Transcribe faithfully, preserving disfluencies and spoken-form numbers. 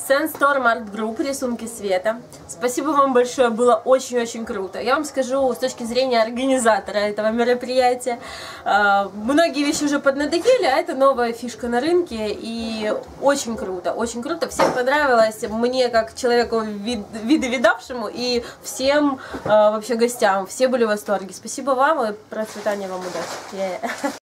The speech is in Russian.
Sandstorm Art Group, рисунки света. Спасибо вам большое, было очень-очень круто. Я вам скажу с точки зрения организатора этого мероприятия. Многие вещи уже поднадоели, а это новая фишка на рынке, и очень круто, очень круто. Всем понравилось, мне как человеку вид, видовидавшему, и всем вообще гостям. Все были в восторге. Спасибо вам и процветания вам, удачи. Yeah.